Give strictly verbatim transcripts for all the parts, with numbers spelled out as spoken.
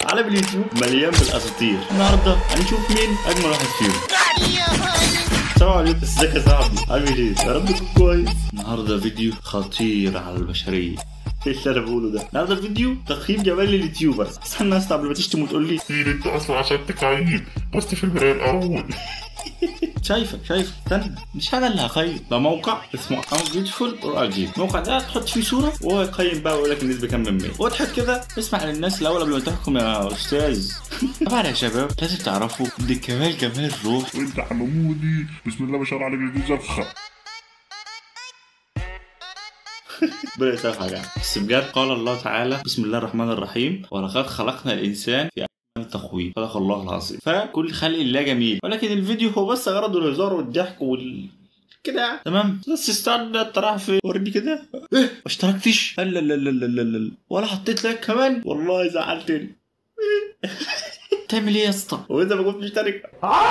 عالم اليوتيوب مليان بالاساطير. النهارده هنشوف مين اجمل واحد فيهم. السلام عليكم، ازيك يا صاحبي؟ عامل ايه؟ يا رب تكون كويس. النهارده فيديو خطير على البشريه. ايه اللي انا بقوله ده؟ النهارده فيديو تقييم جمال اليوتيوبرز. استنى استنى قبل ما تشتم وتقول لي مين انت اصلا عشان تكعيب؟ بص في المرايه الاول. شايفك شايفك استنى، مش انا اللي هقيم، ده موقع اسمه ام بيوتيفول اور اجي. الموقع ده تحط فيه صوره وهو يقيم بقى ويقول لك النسبه كام من مية. واضحك كده اسمع للناس الاول قبل ما تحكم يا استاذ. طبعا يا شباب لازم تعرفوا ان الجمال جمال الروح. وانت حمامودي بسم الله ما شاء الله عليك دي زفخه. ربنا يسامحك حاجه، بس بجد قال الله تعالى بسم الله الرحمن الرحيم ولقد خلقنا الانسان في تقويم، صدق الله العظيم. فكل خلق الله جميل، ولكن الفيديو هو بس غرضه الهزار والضحك وال كده تمام. بس استنى انت رايح فين؟ وريني كده. ايه ما اشتركتش؟ لا لا لا لا لا لا ولا حطيت لك كمان، والله زعلتني. تعمل ايه يا اسطى؟ واذا ما كنت مشترك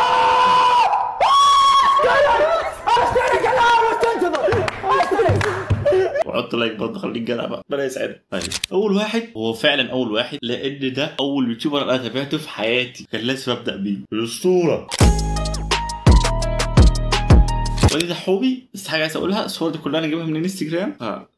وحط لايك برضه، خليك جدع بقى، ربنا يسعدك. طيب اول واحد هو فعلا اول واحد، لان ده اول يوتيوبر انا تابعته في حياتي، كان لازم ابدا بيه. الاسطوره وليد حوبي. بس حاجه عايز اقولها، الصور دي كلها انا جايبها من الانستجرام. ها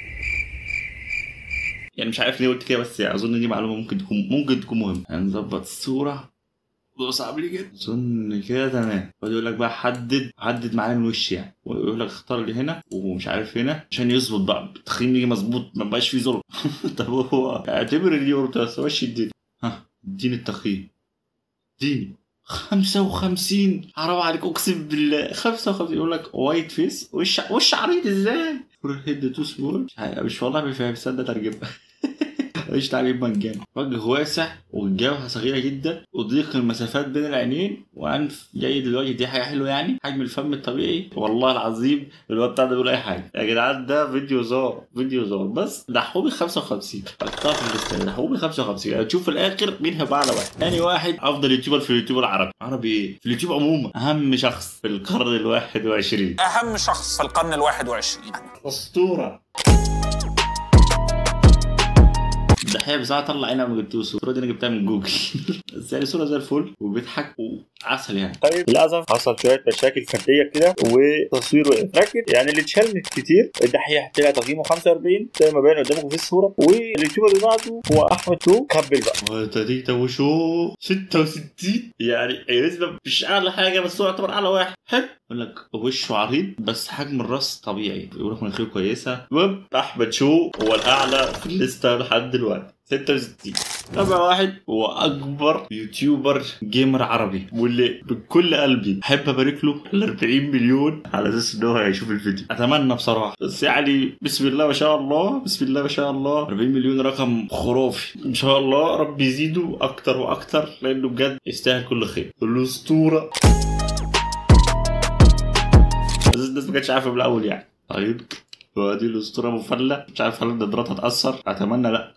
يعني مش عارف ليه قلت كده، بس يعني اظن دي معلومه ممكن تكون ممكن تكون مهمه. هنظبط الصوره صعب لي كده، اظن كده تمام. يقول لك بقى حدد حدد معالم الوش يعني، ويقول لك اختار اللي هنا ومش عارف هنا عشان يظبط بقى التخييم يجي مظبوط، ما بقاش فيه ظلم. طب هو اعتبر دي اورتاس وش الدنيا. ها اديني التخييم، اديني خمسة وخمسين. حرام عليك اقسم بالله خمسة وخمسين. يقول لك وايت فيس، وش وش عريض ازاي؟ فور هيد تو سمول. مش والله مش فاهم، استنى ترجمه. مفيش تعليم مجاني. وجه واسع والجبهه صغيره جدا وضيق المسافات بين العينين وانف جيد للوجه، دي حاجه حلوه يعني. حجم الفم الطبيعي، والله العظيم الواد بتاع ده بيقول اي حاجه يا جدعان. ده فيديو زار فيديو زار بس دحوبي خمسة وخمسين. حطها في الليسته دحوبي خمسة وخمسين. هتشوف في الاخر مين هيبقى اعلى واحد. ثاني واحد افضل يوتيوبر في اليوتيوب العربي. عربي ايه؟ في اليوتيوب عموما. اهم شخص في القرن الواحد وعشرين. اهم شخص في القرن الواحد وعشرين. اسطوره. الدحيح بصراحه طلع عينها ما جبتوش. الصوره دي انا جبتها من جوجل. بس يعني صوره زي الفل وبيضحك وعسل يعني. طيب للاسف حصل شويه مشاكل فرديه كده وتصويره لكن يعني اللي اتشال كتير. الدحيح طلع تقييمه خمسة وأربعين زي ما باين قدامكم في الصوره، واليوتيوبر اللي بعده هو احمد تو كبل بقى وتديتا وشو ستة وستين. يعني نسبه مش اعلى حاجه بس هو يعتبر اعلى واحد. حلو. يقول لك وشه عريض بس حجم الراس طبيعي. يقول لك مناخيره كويسه. المهم احمد شو هو الاعلى في الليسته لحد دلوقتي ستة وستين. رابع واحد هو اكبر يوتيوبر جيمر عربي، واللي بكل قلبي احب ابارك له ال أربعين مليون على اساس ان هو هيشوف الفيديو. اتمنى بصراحه، بس يعني بسم الله ما شاء الله بسم الله ما شاء الله. أربعين مليون رقم خرافي ان شاء الله. ربي يزيده اكتر واكتر لانه بجد يستاهل كل خير. الاسطوره. بس الناس ما كانتش عارفه من الاول يعني. طيب وادي الاسطوره مفله، مش عارف هل النضارات هتاثر، اتمنى لا.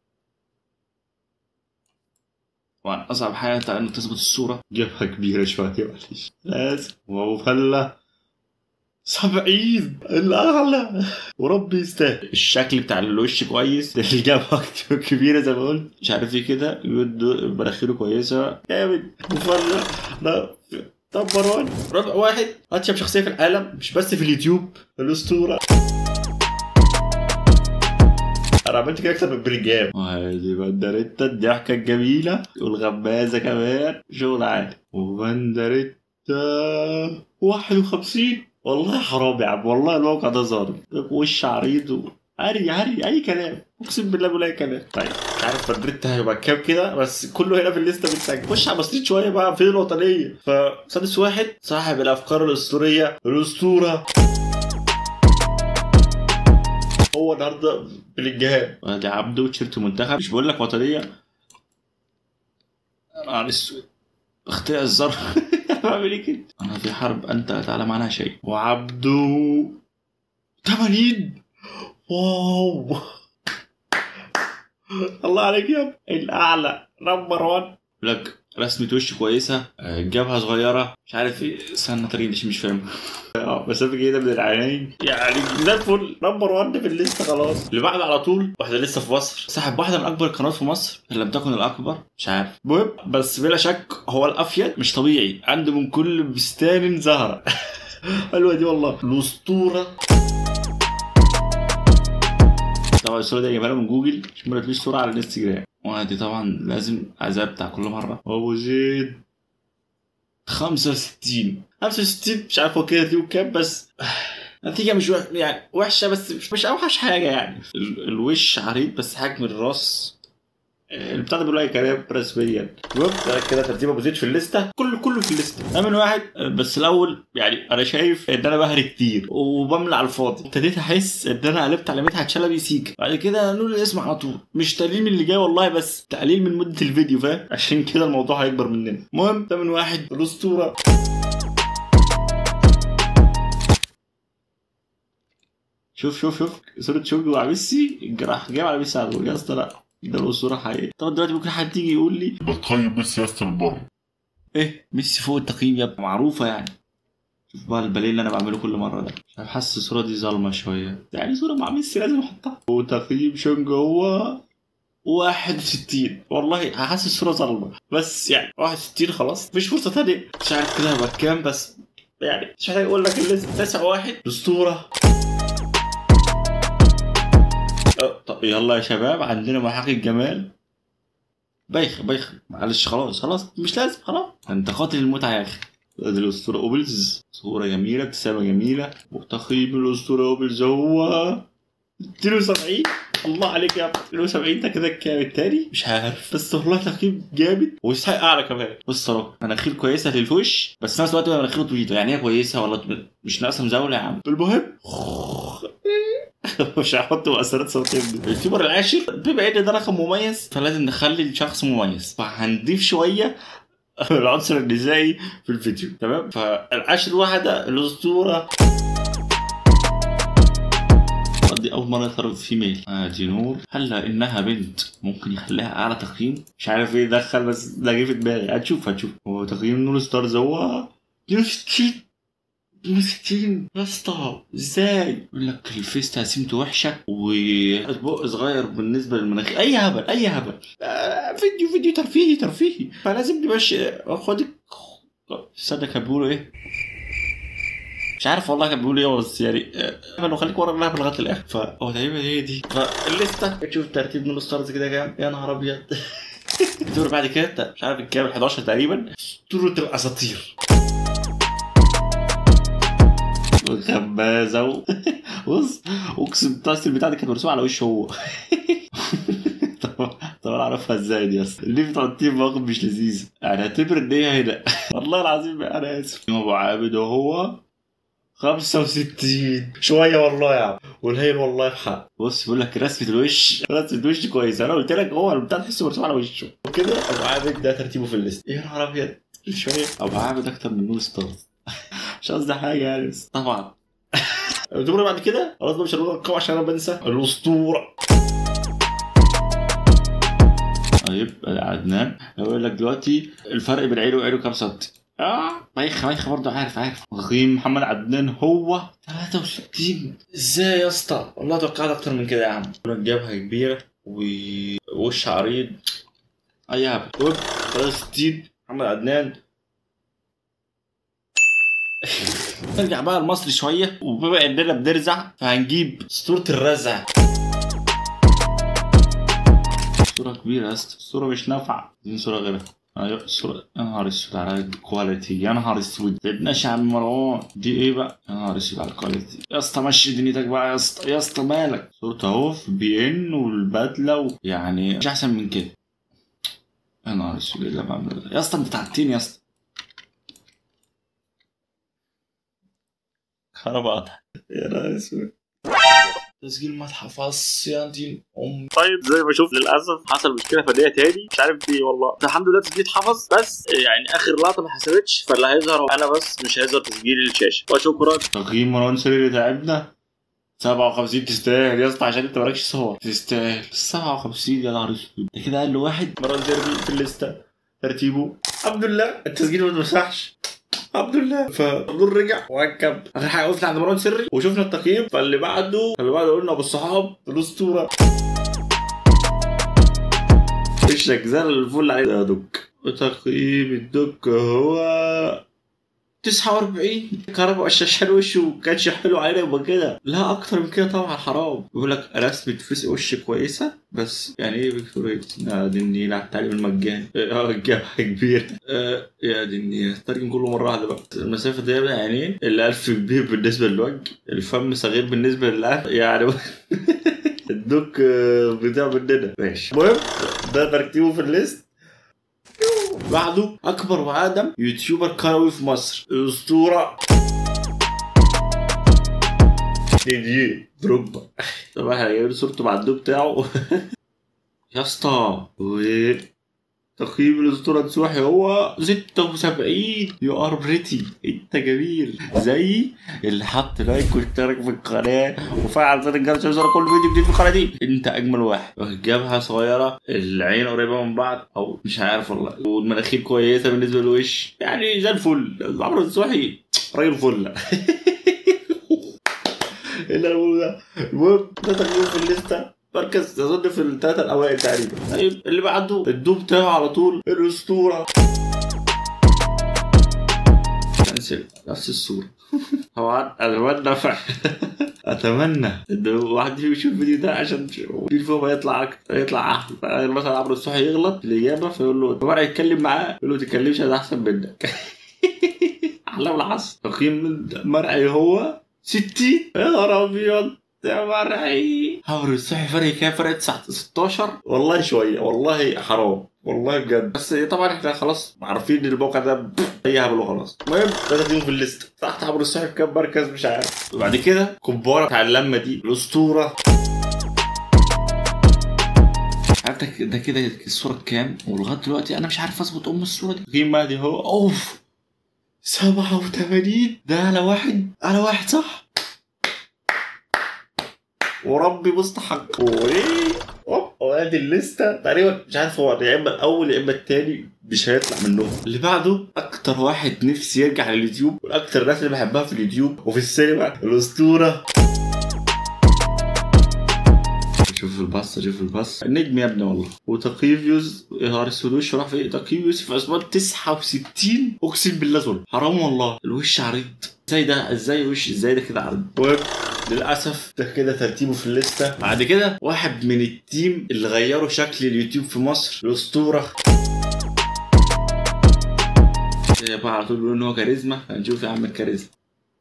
طبعا اصعب حاجه انه تظبط الصوره، جبهه كبيره شويه معلش لازم. ومفله سبعين الاعلى وربي يستاهل. الشكل بتاع الوش كويس، الجبهه كبيره زي ما قلت، مش عارف ايه كده، مناخيره كويسه جامد. مفله لا طب مروان. رابع واحد اتشب شخصيه في العالم مش بس في اليوتيوب، الاسطوره. انا عملت كده اكتر من برجام. وهذه بندريتا الضحكه الجميله والغمازه كمان شغل عالي. وبندريتا واحد وخمسين. والله حرام يا عم، والله الموقع ده ظالم. وش عريض و... هري هري اي كلام، اقسم بالله بقول اي كلام. طيب مش عارف بندريتا هيبقى كام كده، بس كله هنا في الليسته بتسجل. خش على بسيط شويه بقى في الوطنيه. فسادس واحد صاحب الافكار الاسطوريه الاسطوره هو النهارده بالجهاد. ادي عبده تيشيرت منتخب. مش بقول لك وطنيه معلش اخترع الزر. بعمل ايه كده؟ انا في حرب انت لا تعلم عنها شيء. وعبده ثمانين. واو الله عليك يا ابني. الاعلى نمبر واحد لك رسمة وش كويسة، جبهة صغيرة، مش عارف ايه، سنة ترينش مش فاهم. اه مسافة جيدة من العينين، يعني زي الفل، نمبر واحد في الليستة خلاص. اللي بعد على طول واحدة لسه في مصر، صاحب واحدة من أكبر القنوات في مصر إن لم تكن الأكبر، مش عارف، المهم بس بلا شك هو الأفيد، مش طبيعي، عنده من كل بستان زهرة. حلوة دي والله، الأسطورة. طبعا الصورة دي جايبها من جوجل، مش ما تلاقيش صورة على الانستجرام، ودي طبعا لازم عذاب بتاع كل مرة. أبو زيد خمسة وستين خمسة وستين، مش عارف هو كده تجيبه كام، بس نتيجة مش وح... يعني وحشة، بس مش, مش أوحش حاجة يعني. ال... الوش عريض بس حجم الراس البتاع ده بيقول اي كلام رسميا. وابدا كده ترتيب ابو زيد في الليسته، كله كله في الليسته امن واحد. بس الاول يعني انا شايف ان انا بهري كتير وبملى على الفاضي، ابتديت احس ان انا قلبت على مدحت شلبي سيك، بعد كده نقول الاسم على طول، مش تقليل من اللي جاي والله، بس تقليل من مده الفيديو، فاهم؟ عشان كده الموضوع هيكبر مننا. المهم امن واحد الاسطوره. شوف شوف شوف صوره شوقي وعلى ميسي، الجراح جايب على ميسي على طول يا اسطى. لا ده الاسطوره حقيقي. طب دلوقتي ممكن حد يجي يقول لي بتقيم ميسي يا اسطى من بره. ايه ميسي فوق التقييم يا ابني، معروفه يعني. شوف بقى الباليه اللي انا بعمله كل مره ده، مش عارف، حاسس الصوره دي ظالمه شويه، يعني صوره مع ميسي لازم احطها. وتقييم شونج هو واحد وستين، والله هحس الصوره ظالمه، بس يعني واحد وستين خلاص، مفيش فرصه تانية. مش عارف كده هبقى كام، بس يعني مش محتاج اقول لك الليست. تسعة واحد الاسطوره. طب يلا يا شباب، عندنا محاكي الجمال. بايخ بايخ معلش، خلاص خلاص مش لازم، خلاص انت قاتل المتعه يا اخي. ادي الاسطوره اوبلز، صوره جميله، ابتسامه جميله، وتقييم الاسطوره اوبلز هو اثنين وسبعين. الله عليك يا ابني، اثنين وسبعين ده كده الكام التاني مش عارف، بس والله تقييم جامد ويستحق اعلى كمان. بص اهو مناخير كويسه للوش، بس في نفس الوقت مناخيره طويله، يعني هي كويسه ولا مش ناقصه مزاوله يا عم. المهم مش هحط مؤثرات صوتيه. اليوتيوبر العاشر، بما ان ده رقم مميز فلازم نخلي الشخص مميز، فهنضيف شويه العنصر النسائي في الفيديو، تمام؟ فالعاشر واحده الاسطوره. دي اول مره يظهر فيميل. ادي نور، هلا انها بنت ممكن يخليها اعلى تقييم، مش عارف ايه دخل، بس ده جه في دماغي. هتشوف هتشوف هو تقييم نور ستارز هو اثنين وستين. اثنين وستين يا اسطى ازاي؟ يقول لك الفيس تقسيمته وحشه وبق صغير بالنسبه للمناخير، اي هبل اي هبل. آه فيديو فيديو ترفيهي ترفيهي، فلازم نمشي. خد استنى كان بيقولوا ايه؟ مش عارف والله كان بيقولوا ايه، بس يعني انا خليك ورا اللعبه لغايه الاخر. فهو تقريبا هي دي. فالليسته تشوف ترتيب من الستارز كده كام، يا نهار ابيض. الدور بعد كده مش عارف الكام، حداشر تقريبا، اسطوره الاساطير. خبازه. بص اقسم بالله البتاع دي كانت مرسومه على وشه هو. طب طب انا اعرفها ازاي دي اصلا؟ اللي بتحطيه مواقف مش لذيذه، يعني اعتبر ان هي هنا. والله العظيم انا اسف. ابو عابد وهو خمسة وستين شويه والله يا عم، والهيل والله بحق. بص بيقول لك رسمه الوش، رسمه الوش كويسه، انا قلت لك هو البتاع تحسه مرسوم على وشه وكده. ابو عابد ده ترتيبه في الليست. يا نهار ابيض شويه، ابو عابد اكتر من نور ستارز. مش قصدي حاجه يعني، بس طبعا الدور بعد كده خلاص بقى، مش هنقول ارقام عشان انا بنسى. الاسطوره. طيب عدنان بقول لك دلوقتي الفرق بين عينه وعينه كام سنتي؟ اه بايخه بايخه برضه، عارف عارف. تقييم محمد عدنان هو ثلاثة وستين. ازاي يا اسطى؟ والله توقعت اكتر من كده يا عم. جبهه كبيره ووش عريض، اي هبل. ثلاثة وستين محمد عدنان. نرجع بقى المصري شويه، وبما اننا بنرزع فهنجيب اسطوره الرزع. صوره كبيره يا اسطى، الصوره مش نافعه، دي صوره غيرها. ايوه الصوره، يا نهار اسود على الكواليتي، يا نهار اسود. تبناش يا عم مروان، دي ايه بقى؟ يا نهار اسود على الكواليتي يا اسطى. مشي دنيتك بقى يا اسطى، يا اسطى مالك؟ صورته اهو في بي ان والبدله و... يعني مش احسن من كده. يا نهار اسود اللي بعمله ده يا اسطى، انت تعبتني يا اسطى. خربات يا نهار اسود. تسجيل ما اتحفظش يا دين ام. طيب زي ما شوف للاسف حصل مشكله فنيه تاني، مش عارف ايه والله. الحمد لله التسجيل اتحفظ، بس يعني اخر لقطه ما حسبتش، فاللي هيظهر انا بس، مش هيظهر تسجيل الشاشه. وشكرا. تقييم مروان سرير تعبنا. سبعة وخمسين تستاهل يا اسطى، عشان انت مالكش صور تستاهل. سبعة وخمسين يا نهار اسود، ده كده اقل واحد. مروان سرير في الليسته. ترتيبه الحمد لله التسجيل ما اتمسحش الحمد لله. فالنور رجع وهنكمل. اخر حاجه وقفنا عند مروان سري وشفنا التقييم. فاللي بعده اللي بعده قلنا ابو الصحاب الاسطوره وشك زي الفل عليه يا دوك. وتقييم الدوك هو تسعة وأربعين. كهرباء الشاشة وشه كانش حلو علينا يبقى كده، لا اكتر من كده طبعا حرام. بيقول لك رسمة فيس وش كويسة بس يعني ايه فيكتوريا دي النيلة على التعليم المجاني. اه الجامعة كبيرة. اه يا دي النيلة ترجم كله مرة واحدة بقى. المسافة دي يعني ايه؟ الألف كبير بالنسبة للوجه، الفم صغير بالنسبة للألف يعني الدوك بتاع مننا ماشي. المهم ده ترتيبه في الليست. بعده اكبر وادم يوتيوبر كروي في مصر الاسطوره ديدي دروجبا. طبعا احنا جايبين صورته مع الدوب بتاعه يا اسطى. تقييم الاسطوره نسوحي هو ستة وسبعين. يو ار بريتي انت جميل زي اللي حط لايك واشترك في القناه وفعل زر الجرس عشان يوصلك كل فيديو جديد في القناه دي. انت اجمل واحد. جبهه صغيره، العين قريبه من بعض او مش عارف والله، والمناخير كويسه بالنسبه للوش يعني زي الفل. عمرو نسوحي راجل فل. ايه اللي انا بقوله ده؟ المهم ده تقييم في الليسته مركز اظن في الثلاثه الاوائل تقريبا. طيب اللي بعده الدوب بتاعه على طول الاسطوره نفس الصوره. طبعا اتمنى اتمنى ان واحد فيهم يشوف الفيديو ده عشان الفيديو ما يطلع اكتر يطلع احلى. مثلا عمرو الصحي يغلط في الاجابه فيقول له طبعا يتكلم معاه يقول له ما تتكلمش انا احسن منك. احلى بالعصر. تقييم مرعي هو ستين. يا نهار ابيض يا مرعي. عمرو الصحي فرق كام؟ فرق ستاشر والله شويه والله حرام والله بجد. بس طبعا احنا خلاص عارفين ان الموقع ده اي هبل وخلاص. المهم ده تقييمه في الليست. تحت عمرو الصحي بكام مركز مش عارف. وبعد كده كبارة بتاع اللمه دي الاسطوره. عارف ده كده الصوره بكام؟ ولغايه دلوقتي انا مش عارف اظبط ام الصوره دي. تقييم مهدي هو اوف سبعة وثمانين. ده على واحد على واحد صح وربي مستحق. وايه وادي الليسته تقريبا مش عارف هو يا اما الاول يا اما الثاني مش هيطلع منهم. اللي بعده اكتر واحد نفسي يرجع لليوتيوب واكتر الناس اللي بحبها في اليوتيوب وفي السينما الاسطوره. شوف البص شوف البص النجم يا ابني والله. وتقييم يوز يا اسود وشه راح في تقييم يوسف عثمان تسعة وستين. اقسم بالله ظلم حرام والله. الوش عريض ازاي ده؟ ازاي وش ازاي ده كده عرض؟ للاسف ده كده ترتيبه في الليسته. بعد كده واحد من التيم اللي غيروا شكل اليوتيوب في مصر الاسطوره. بقى على طول بيقولوا ان هو كاريزما. هنشوف يا عم الكاريزما.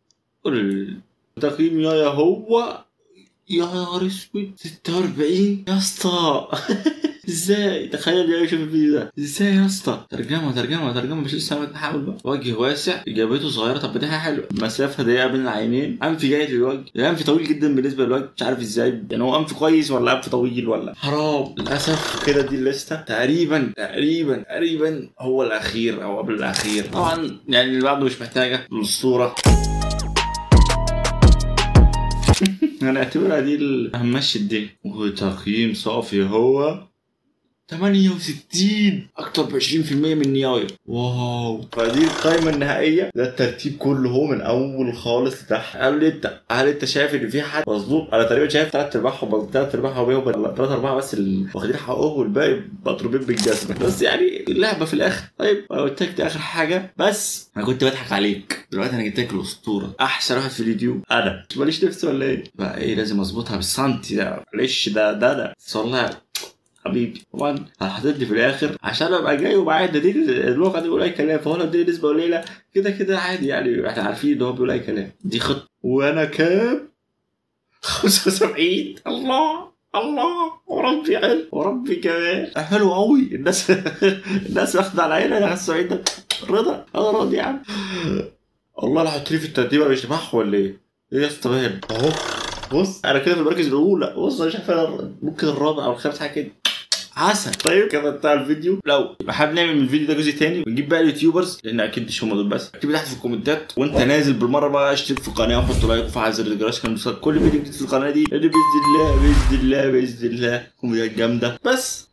تقييم يا يا هو يا نهار اسود ستة وأربعين يا اسطى. ازاي تخيل يا شوف الفيديو ده ازاي يا اسطى؟ ترجمه ترجمه ترجمه مش لسه بنحاول بقى. وجه واسع اجابته صغيره. طب دي حاجه حلوه. مسافه ضيقه بين العينين. انف جيد للوجه. الانف طويل جدا بالنسبه للوجه مش عارف ازاي يعني هو انف كويس ولا انف طويل ولا حرام. للاسف كده دي الليسته تقريبا تقريبا تقريبا هو الاخير او قبل الاخير طبعا يعني اللي بعده مش محتاجه الاسطوره. انا اعتبرها دي همشي الدنيا. وتقييم صافي هو ثمانية وستين اكتر ب عشرين بالمية من نياير. واو. فدي القائمه النهائيه. ده الترتيب كله هو من اول خالص لتحت. قال لي انت هل انت شايف ان في حد مظلوم؟ انا تقريبا شايف ثلاث ارباعهم ثلاث ارباعهم بيهم ثلاث ارباعه بس اللي واخدين حقهم والباقي مضروبين بالجزمه. بس يعني اللعبه في الاخر. طيب انا قلت لك اخر حاجه بس انا كنت بضحك عليك. دلوقتي انا جبت لك الاسطوره احسن واحد في اليوتيوب. انا ماليش نفس ولا ايه؟ بقى ايه لازم اظبطها بالسنتي ده معلش ده ده ده والله حبيبي. طبعا هحطني في الاخر عشان ابقى جاي ومعايا دليل اللغه دي بيقول اي كلام. فهو لو اديني نسبه قليله كده كده عادي يعني احنا عارفين ان هو بيقول اي كلام. دي خطه. وانا كام؟ خمسة وسبعين. الله الله وربي حلو وربي كمان حلو قوي. الناس الناس واخده على عيني. انا خمسة وسبعين ده رضا انا راضي يا عم. والله لا حط لي في الترتيب مش تبعه ولا ايه؟ ايه يا اسطى باين اهو. بص انا كده في المركز الاولى. بص انا شايف ممكن الرابع او الخامس حاجه كده عسل. طيب كده بتاع الفيديو. لو حابب نعمل من الفيديو ده جزء تاني ونجيب بقى اليوتيوبرز لان اكيد مش هم دول بس، اكتب تحت في الكومنتات. وانت نازل بالمره بقى اشترك في القناه وحط لايك وفعل زر الجرس عشان توصلك كل فيديو جديد في القناه دي. باذن الله باذن الله باذن الله كوميديات جامده. بس